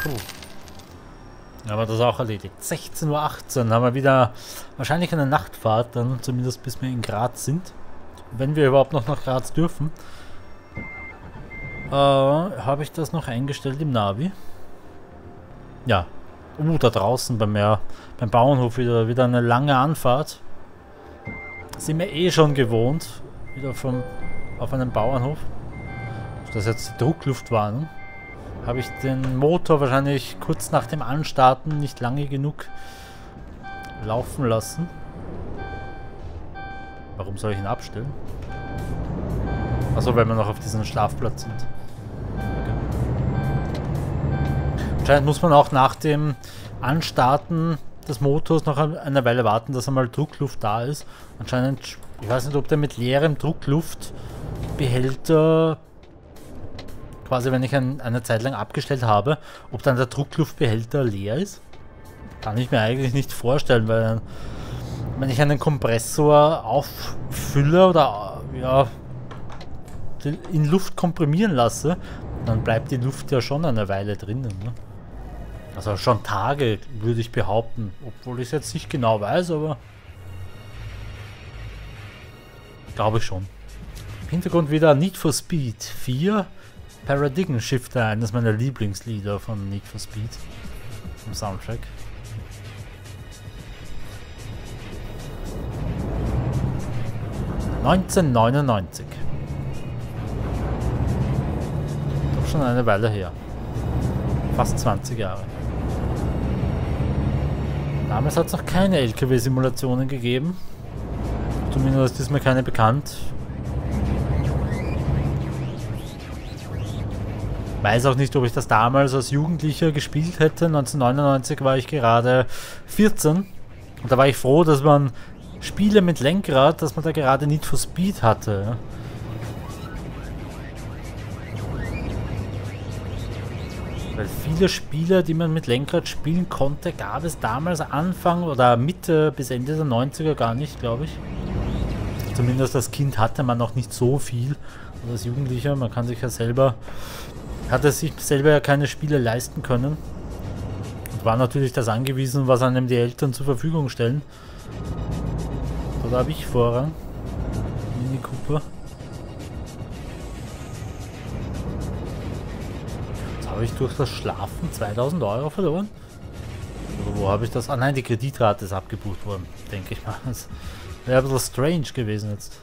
Aber das ist auch erledigt. 16:18 Uhr haben wir wieder wahrscheinlich eine Nachtfahrt, dann zumindest bis wir in Graz sind. Wenn wir überhaupt noch nach Graz dürfen. Habe ich das noch eingestellt im Navi? Ja. Da draußen beim Bauernhof wieder eine lange Anfahrt. Sind wir eh schon gewohnt. Wieder auf einem Bauernhof. Das ist jetzt die Druckluftwarnung. Habe ich den Motor wahrscheinlich kurz nach dem Anstarten nicht lange genug laufen lassen. Warum soll ich ihn abstellen? Achso, weil wir noch auf diesem Schlafplatz sind. Okay. Anscheinend muss man auch nach dem Anstarten des Motors noch eine Weile warten, dass einmal Druckluft da ist. Anscheinend, ich weiß nicht, ob der mit leerem Druckluftbehälter, quasi wenn ich eine Zeit lang abgestellt habe, ob dann der Druckluftbehälter leer ist. Kann ich mir eigentlich nicht vorstellen, weil wenn ich einen Kompressor auffülle oder ja, in Luft komprimieren lasse, dann bleibt die Luft ja schon eine Weile drinnen. Ne? Also schon Tage, würde ich behaupten. Obwohl ich es jetzt nicht genau weiß, aber glaube ich schon. Im Hintergrund wieder Need for Speed 4 Paradigm Shifter, eines meiner Lieblingslieder von Need for Speed im Soundtrack. (1999). Doch schon eine Weile her. Fast 20 Jahre. Damals hat es noch keine LKW-Simulationen gegeben. Zumindest ist mir keine bekannt. Weiß auch nicht, ob ich das damals als Jugendlicher gespielt hätte. 1999 war ich gerade 14. Und da war ich froh, dass man Spiele mit Lenkrad, dass man da gerade Need for Speed hatte. Weil viele Spiele, die man mit Lenkrad spielen konnte, gab es damals Anfang oder Mitte bis Ende der 90er gar nicht, glaube ich. Zumindest als Kind hatte man noch nicht so viel. Und als Jugendlicher, man kann sich ja selber, hatte sich selber ja keine Spiele leisten können. Und war natürlich das angewiesen, was einem die Eltern zur Verfügung stellen. Da habe ich Vorrang. Mini Cooper. Jetzt habe ich durch das Schlafen 2000 Euro verloren. Oder wo habe ich das? Ah nein, die Kreditrate ist abgebucht worden, denke ich mal. Das wäre ein bisschen strange gewesen jetzt.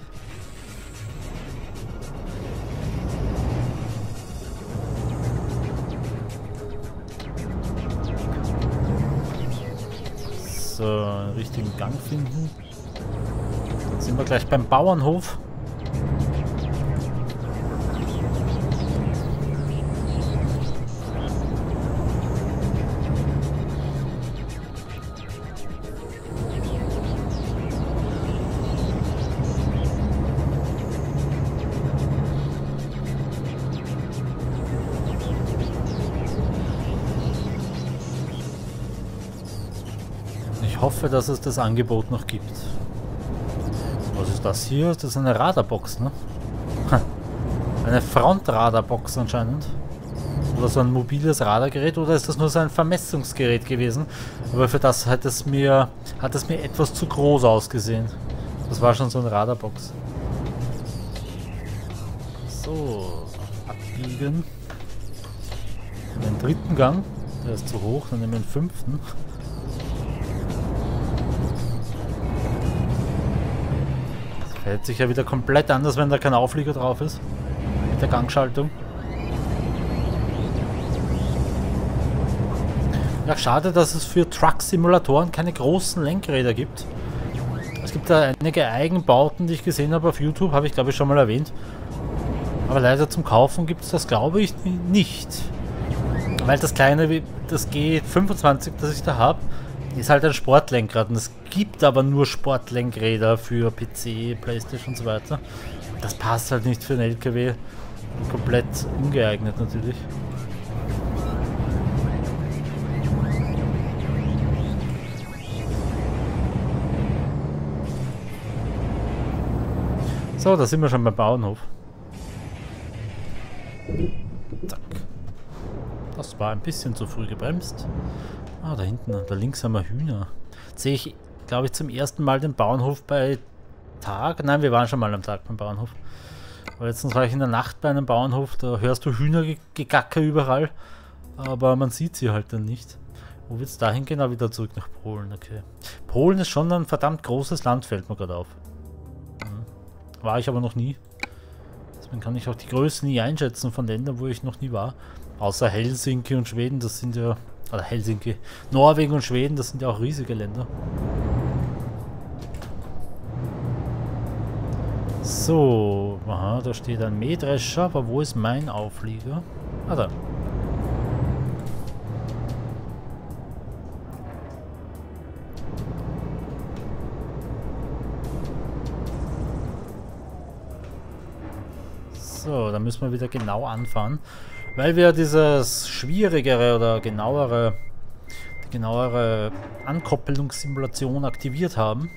So, einen richtigen Gang finden. Dann sind wir gleich beim Bauernhof. Ich hoffe, dass es das Angebot noch gibt. Was ist das hier? Das ist eine Radarbox, ne? Eine Frontradarbox anscheinend. Oder so ein mobiles Radargerät, oder ist das nur so ein Vermessungsgerät gewesen? Aber für das hat es mir etwas zu groß ausgesehen. Das war schon so eine Radarbox. So, abbiegen. Den dritten Gang, der ist zu hoch, dann nehmen wir den fünften. Verhält sich ja wieder komplett anders, wenn da kein Auflieger drauf ist. Mit der Gangschaltung. Ja, schade, dass es für Truck-Simulatoren keine großen Lenkräder gibt. Es gibt da einige Eigenbauten, die ich gesehen habe auf YouTube, habe ich glaube ich schon mal erwähnt. Aber leider zum Kaufen gibt es das glaube ich nicht. Weil das kleine, das G25, das ich da habe, ist halt ein Sportlenkrad und es gibt aber nur Sportlenkräder für PC, Playstation und so weiter. Das passt halt nicht für einen LKW. Komplett ungeeignet natürlich. So, da sind wir schon beim Bauernhof. Zack. Das Das war ein bisschen zu früh gebremst. Ah, da hinten, da links haben wir Hühner. Jetzt sehe ich, glaube ich, zum ersten Mal den Bauernhof bei Tag. Nein, wir waren schon mal am Tag beim Bauernhof. Aber letztens war ich in der Nacht bei einem Bauernhof, da hörst du Hühnergegacke überall. Aber man sieht sie halt dann nicht. Wo wird es dahin gehen? Ah, wieder zurück nach Polen, okay. Polen ist schon ein verdammt großes Land, fällt mir gerade auf. War ich aber noch nie. Deswegen kann ich auch die Größe nie einschätzen von Ländern, wo ich noch nie war. Außer Helsinki und Schweden, das sind ja... Oder Helsinki. Norwegen und Schweden, das sind ja auch riesige Länder. So, aha, da steht ein Mähdrescher, aber wo ist mein Auflieger? Ah, da. So, da müssen wir wieder genau anfahren, weil wir dieses schwierigere oder die genauere Ankoppelungssimulation aktiviert haben.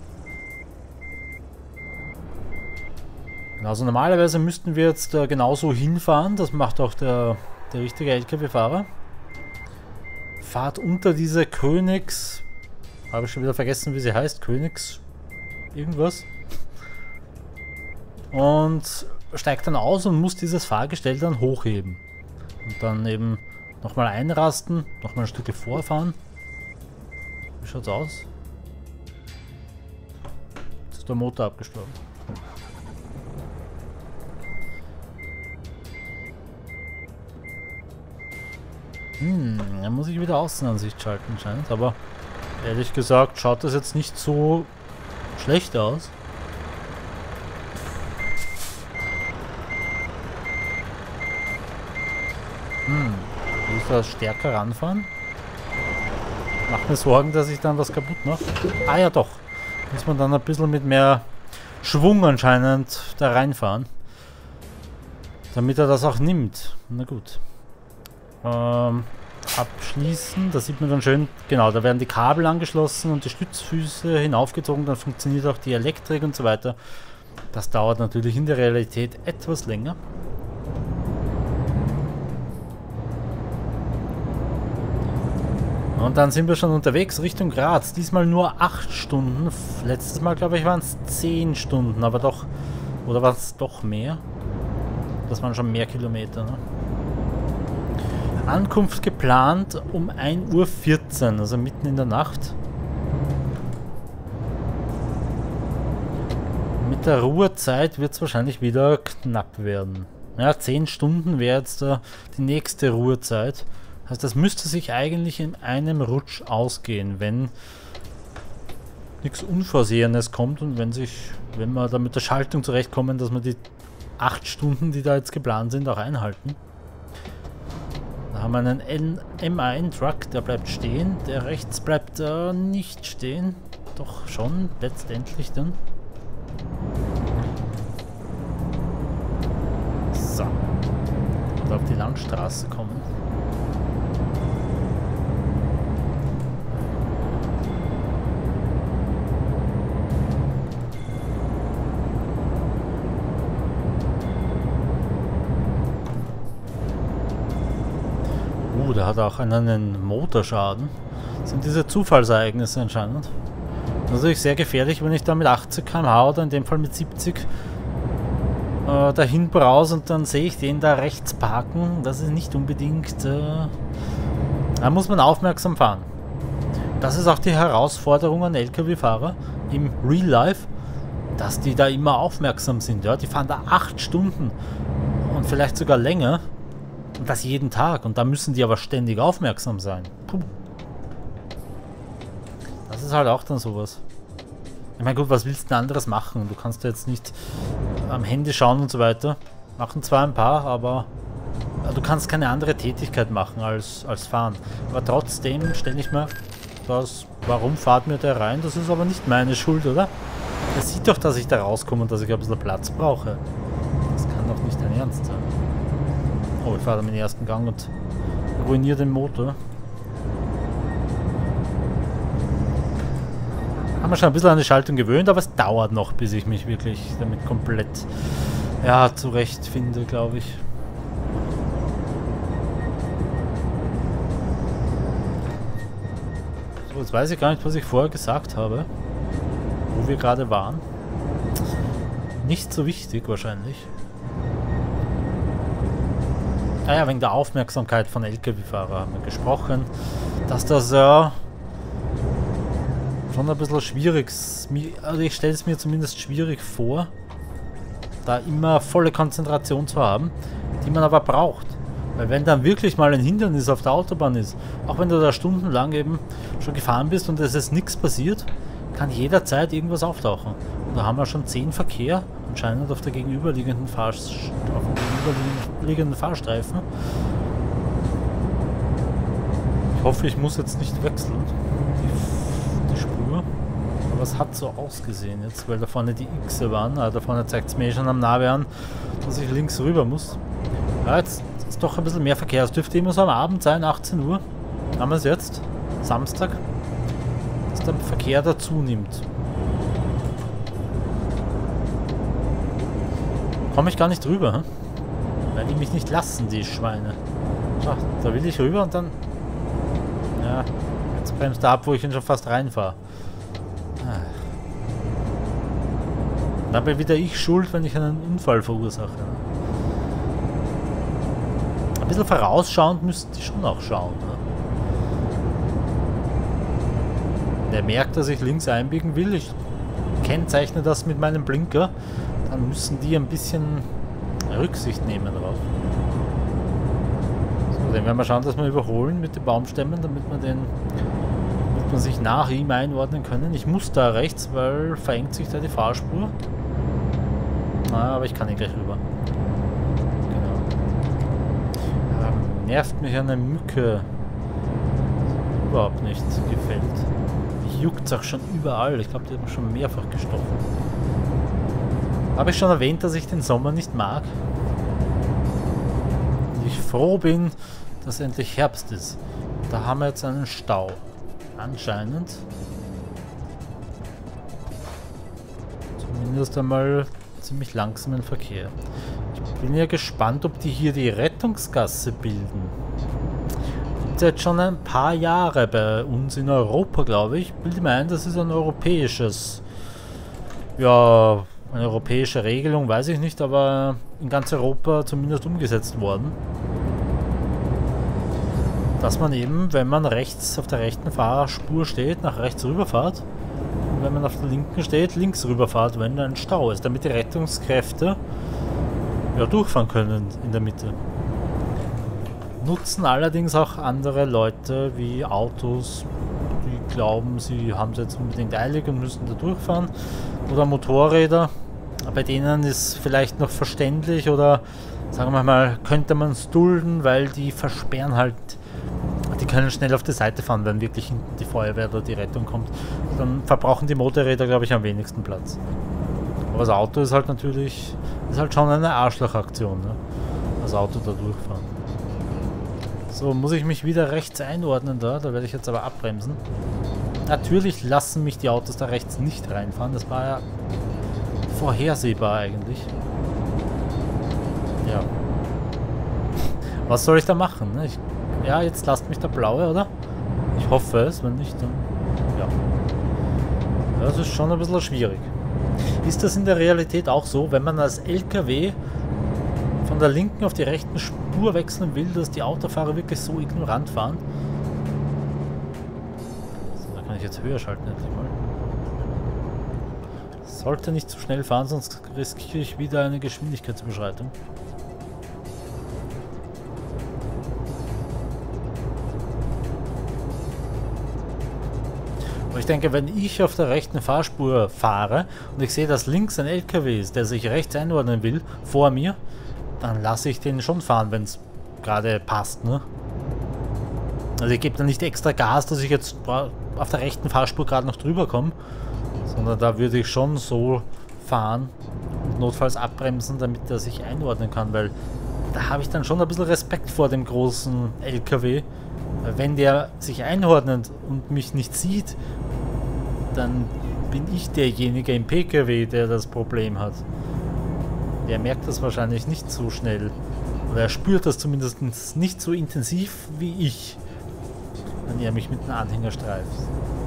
Also normalerweise müssten wir jetzt genauso hinfahren, das macht auch der richtige LKW-Fahrer. Fahrt unter diese Königs... Habe ich schon wieder vergessen, wie sie heißt. Königs... irgendwas. Und steigt dann aus und muss dieses Fahrgestell dann hochheben. Und dann eben nochmal einrasten, nochmal ein Stück vorfahren. Wie schaut's aus? Jetzt ist der Motor abgestorben. Dann muss ich wieder Außenansicht schalten anscheinend, aber ehrlich gesagt schaut das jetzt nicht so schlecht aus. Will ich da stärker ranfahren? Macht mir Sorgen, dass ich dann was kaputt mache. Ah ja doch. Muss man dann ein bisschen mit mehr Schwung anscheinend da reinfahren. Damit er das auch nimmt. Na gut. Abschließen. Da sieht man dann schön, genau, da werden die Kabel angeschlossen und die Stützfüße hinaufgezogen. Dann funktioniert auch die Elektrik und so weiter. Das dauert natürlich in der Realität etwas länger. Und dann sind wir schon unterwegs Richtung Graz. Diesmal nur 8 Stunden. Letztes Mal, glaube ich, waren es 10 Stunden, aber doch... Oder war es doch mehr? Das waren schon mehr Kilometer, ne? Ankunft geplant um 1:14 Uhr, also mitten in der Nacht. Mit der Ruhezeit wird es wahrscheinlich wieder knapp werden. Ja, 10 Stunden wäre jetzt die nächste Ruhezeit. Also das müsste sich eigentlich in einem Rutsch ausgehen, wenn nichts Unvorsehenes kommt und wenn wir da mit der Schaltung zurechtkommen, dass wir die 8 Stunden, die da jetzt geplant sind, auch einhalten. Da haben wir einen M1-Truck, der bleibt stehen. Der rechts bleibt nicht stehen. Doch schon, letztendlich dann. So. Und auf die Landstraße kommen. Der hat auch einen Motorschaden. Das sind diese Zufallsereignisse anscheinend. Das ist natürlich sehr gefährlich, wenn ich da mit 80 km/h oder in dem Fall mit 70 dahin brause und dann sehe ich den da rechts parken. Das ist nicht unbedingt... da muss man aufmerksam fahren. Das ist auch die Herausforderung an LKW-Fahrer im Real Life, dass die da immer aufmerksam sind. Ja? Die fahren da 8 Stunden und vielleicht sogar länger. Und das jeden Tag. Und da müssen die aber ständig aufmerksam sein. Puh. Das ist halt auch dann sowas. Ich meine, gut, was willst du denn anderes machen? Du kannst jetzt nicht am Handy schauen und so weiter. Machen zwar ein paar, aber du kannst keine andere Tätigkeit machen als fahren. Aber trotzdem stelle ich mir das, warum fahrt mir der rein? Das ist aber nicht meine Schuld, oder? Er sieht doch, dass ich da rauskomme und dass ich ein bisschen Platz brauche. Das kann doch nicht dein Ernst sein. Oh, ich fahre da mit dem ersten Gang und ruiniere den Motor. Haben wir schon ein bisschen an die Schaltung gewöhnt, aber es dauert noch, bis ich mich wirklich damit komplett zurechtfinde, glaube ich. Jetzt weiß ich gar nicht, was ich vorher gesagt habe. Wo wir gerade waren. Nicht so wichtig wahrscheinlich. Ah ja, wegen der Aufmerksamkeit von LKW-Fahrern haben wir gesprochen. Dass das ja schon ein bisschen schwierig ist. Also ich stelle es mir zumindest schwierig vor, da immer volle Konzentration zu haben, die man aber braucht. Weil wenn dann wirklich mal ein Hindernis auf der Autobahn ist, auch wenn du da stundenlang eben schon gefahren bist und es ist nichts passiert, kann jederzeit irgendwas auftauchen. Und da haben wir schon 10 Verkehr, anscheinend auf der gegenüberliegenden Fahrstreifen. Ich hoffe, ich muss jetzt nicht wechseln, die Spur. Aber es hat so ausgesehen jetzt, weil da vorne die Xe waren. Da vorne zeigt es mir schon am Navi an, dass ich links rüber muss. Ja, jetzt ist doch ein bisschen mehr Verkehr. Es dürfte immer so am Abend sein, 18 Uhr. Haben wir es jetzt, Samstag, dass der Verkehr dazu nimmt. Komme ich gar nicht rüber, hm? Weil die mich nicht lassen, die Schweine. So, da will ich rüber und dann... Ja, jetzt bremst er ab, wo ich ihn schon fast reinfahre. Dabei wieder ich schuld, wenn ich einen Unfall verursache. Ein bisschen vorausschauend müssten die schon auch schauen. Ne? Der merkt, dass ich links einbiegen will. Ich kennzeichne das mit meinem Blinker. Dann müssen die ein bisschen Rücksicht nehmen drauf. So, dann werden wir schauen, dass wir überholen mit den Baumstämmen, damit wir sich nach ihm einordnen können. Ich muss da rechts, weil verengt sich da die Fahrspur. Aber ich kann nicht gleich rüber. Genau. Nervt mich eine Mücke. Überhaupt nicht gefällt. Die juckt auch schon überall. Ich glaube, die hat mich schon mehrfach gestochen. Habe ich schon erwähnt, dass ich den Sommer nicht mag? Und ich froh bin, dass endlich Herbst ist. Da haben wir jetzt einen Stau. Anscheinend. Zumindest einmal ziemlich langsamen Verkehr. Ich bin ja gespannt, ob die hier die Rettungsgasse bilden. Gibt es jetzt schon ein paar Jahre bei uns in Europa, glaube ich. Bilde mir ein, das ist ein europäisches... Ja, eine europäische Regelung, weiß ich nicht, aber in ganz Europa zumindest umgesetzt worden. Dass man eben, wenn man rechts auf der rechten Fahrspur steht, nach rechts rüberfahrt. Und wenn man auf der linken steht, links rüberfahrt, wenn da ein Stau ist, damit die Rettungskräfte ja durchfahren können in der Mitte. Nutzen allerdings auch andere Leute wie Autos, die glauben, sie haben es jetzt unbedingt eilig und müssen da durchfahren. Oder Motorräder. Bei denen ist vielleicht noch verständlich oder sagen wir mal, könnte man es dulden, weil die versperren halt. Die können schnell auf die Seite fahren, wenn wirklich hinten die Feuerwehr oder die Rettung kommt. Dann verbrauchen die Motorräder, glaube ich, am wenigsten Platz. Aber das Auto ist halt natürlich, ist halt schon eine Arschlochaktion, ne? Das Auto da durchfahren. So, muss ich mich wieder rechts einordnen da werde ich jetzt aber abbremsen. Natürlich lassen mich die Autos da rechts nicht reinfahren, das war ja vorhersehbar eigentlich. Ja. Was soll ich da machen, ne? Ja, jetzt lasst mich der Blaue, oder? Ich hoffe es, wenn nicht, dann... Ja. Das ist schon ein bisschen schwierig. Ist das in der Realität auch so, wenn man als LKW von der linken auf die rechten Spur wechseln will, dass die Autofahrer wirklich so ignorant fahren? So, da kann ich jetzt höher schalten endlich mal. Sollte nicht zu schnell fahren, sonst riskiere ich wieder eine Geschwindigkeitsüberschreitung. Aber ich denke, wenn ich auf der rechten Fahrspur fahre und ich sehe, dass links ein LKW ist, der sich rechts einordnen will, vor mir, dann lasse ich den schon fahren, wenn es gerade passt, ne? Also ich gebe dann nicht extra Gas, dass ich jetzt auf der rechten Fahrspur gerade noch drüber komme, sondern da würde ich schon so fahren und notfalls abbremsen, damit er sich einordnen kann, weil da habe ich dann schon ein bisschen Respekt vor dem großen LKW. Wenn der sich einordnet und mich nicht sieht, dann bin ich derjenige im PKW, der das Problem hat. Der merkt das wahrscheinlich nicht so schnell. Oder er spürt das zumindest nicht so intensiv wie ich, wenn er mich mit einem Anhänger streift.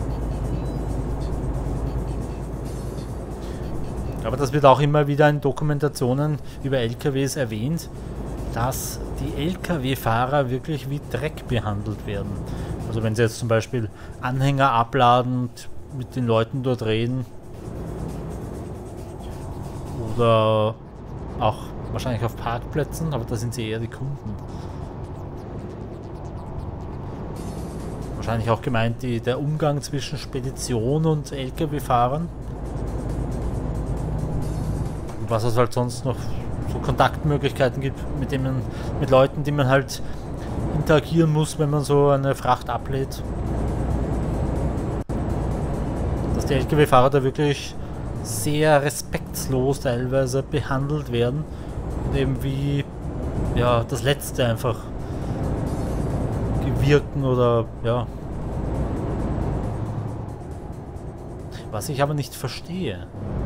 Aber das wird auch immer wieder in Dokumentationen über LKWs erwähnt, dass die LKW-Fahrer wirklich wie Dreck behandelt werden. Also wenn sie jetzt zum Beispiel Anhänger abladen und mit den Leuten dort reden. Oder auch wahrscheinlich auf Parkplätzen, aber da sind sie eher die Kunden. Wahrscheinlich auch gemeint der Umgang zwischen Spedition und LKW-Fahrern. Und was es halt sonst noch so Kontaktmöglichkeiten gibt, mit Leuten, die man halt interagieren muss, wenn man so eine Fracht ablädt. Dass die LKW-Fahrer da wirklich sehr respektlos teilweise behandelt werden und eben wie ja das Letzte einfach gewirken oder ja. Was ich aber nicht verstehe.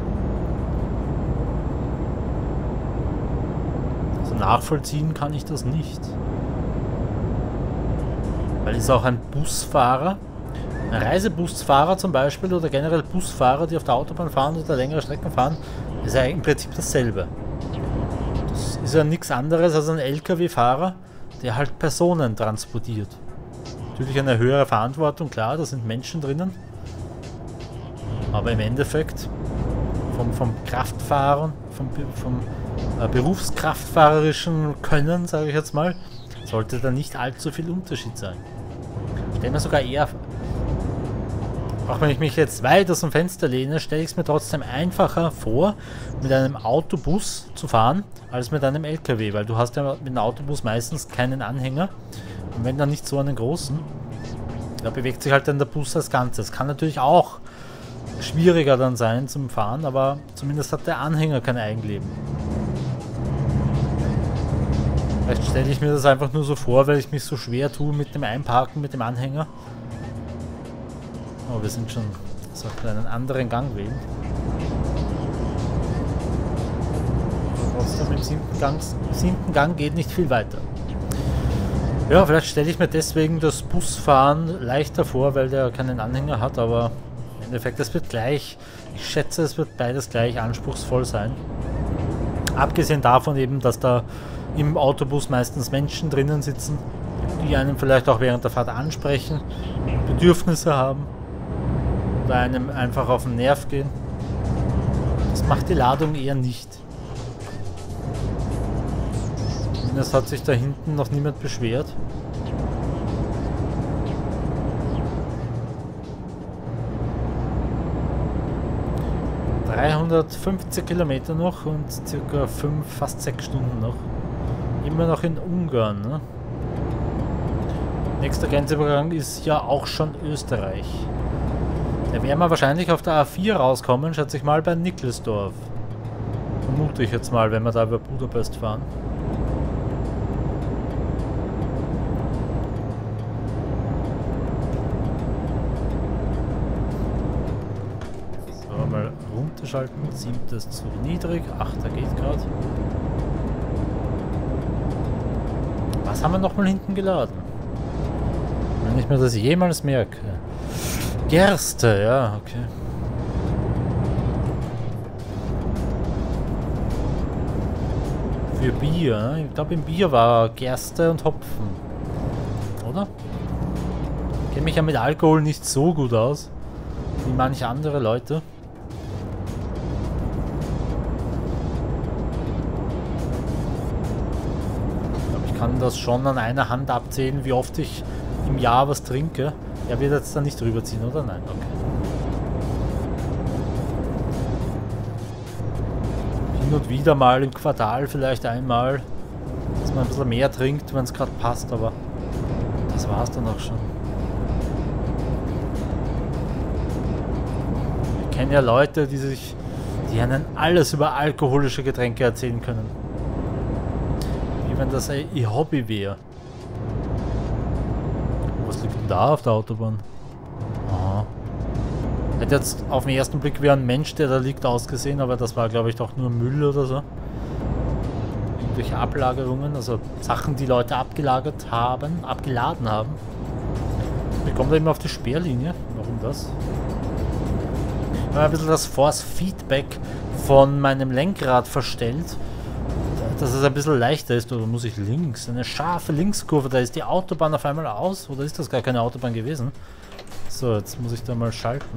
Also nachvollziehen kann ich das nicht. Weil es auch ein Busfahrer, ein Reisebusfahrer zum Beispiel oder generell Busfahrer, die auf der Autobahn fahren oder längere Strecken fahren, ist ja im Prinzip dasselbe. Das ist ja nichts anderes als ein LKW-Fahrer, der halt Personen transportiert. Natürlich eine höhere Verantwortung, klar, da sind Menschen drinnen. Aber im Endeffekt vom Kraftfahren, vom berufskraftfahrerischen Können, sage ich jetzt mal, sollte da nicht allzu viel Unterschied sein. Ich stelle mir sogar eher, auch wenn ich mich jetzt weit aus dem Fenster lehne, stelle ich es mir trotzdem einfacher vor, mit einem Autobus zu fahren, als mit einem LKW, weil du hast ja mit einem Autobus meistens keinen Anhänger und wenn dann nicht so einen großen, da bewegt sich halt dann der Bus als Ganzes. Kann natürlich auch schwieriger dann sein zum Fahren, aber zumindest hat der Anhänger kein Eigenleben. Vielleicht stelle ich mir das einfach nur so vor, weil ich mich so schwer tue mit dem Einparken, mit dem Anhänger. Oh, wir sind schon, sollten einen anderen Gang wählen. Aber trotzdem im siebten Gang geht nicht viel weiter. Ja, vielleicht stelle ich mir deswegen das Busfahren leichter vor, weil der keinen Anhänger hat, aber im Endeffekt, es wird gleich, ich schätze, es wird beides gleich anspruchsvoll sein. Abgesehen davon eben, dass da im Autobus meistens Menschen drinnen sitzen, die einem vielleicht auch während der Fahrt ansprechen, Bedürfnisse haben oder einem einfach auf den Nerv gehen. Das macht die Ladung eher nicht. Zumindest hat sich da hinten noch niemand beschwert. ...350 Kilometer noch und circa 5, fast 6 Stunden noch. Immer noch in Ungarn, ne? Nächster Grenzübergang ist ja auch schon Österreich. Da werden wir wahrscheinlich auf der A4 rauskommen, schätze ich mal, bei Nickelsdorf. Vermute ich jetzt mal, wenn wir da über Budapest fahren. So, mal runterschalten. 7. ist zu niedrig, 8. geht gerade. Was haben wir nochmal hinten geladen? Wenn ich mir das jemals merke. Gerste, ja, okay. Für Bier, ne? Ich glaube im Bier war Gerste und Hopfen. Oder? Ich kenne mich ja mit Alkohol nicht so gut aus, wie manche andere Leute. Ich kann das schon an einer Hand abzählen, wie oft ich im Jahr was trinke. Er wird jetzt da nicht rüberziehen, oder? Nein, okay. Hin und wieder mal im Quartal vielleicht einmal, dass man ein bisschen mehr trinkt, wenn es gerade passt, aber das war es dann auch schon. Ich kenne ja Leute, die einen alles über alkoholische Getränke erzählen können. Wie wenn das ihr Hobby wäre. Was liegt denn da auf der Autobahn? Aha. Hätte jetzt auf den ersten Blick wie ein Mensch, der da liegt, ausgesehen, aber das war, glaube ich, doch nur Müll oder so. Irgendwelche Ablagerungen, also Sachen, die Leute abgeladen haben. Ich komme da immer auf die Sperrlinie. Warum das? ein bisschen das Force-Feedback von meinem Lenkrad verstellt, dass es ein bisschen leichter ist. Oder muss ich links? Eine scharfe Linkskurve, da ist die Autobahn auf einmal aus. Oder ist das gar keine Autobahn gewesen? So, jetzt muss ich da mal schalten.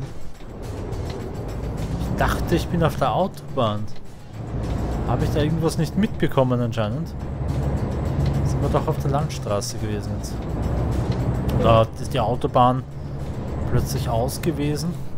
Ich dachte, ich bin auf der Autobahn. Habe ich da irgendwas nicht mitbekommen anscheinend? Sind wir doch auf der Landstraße gewesen jetzt. Oder ist die Autobahn plötzlich aus gewesen?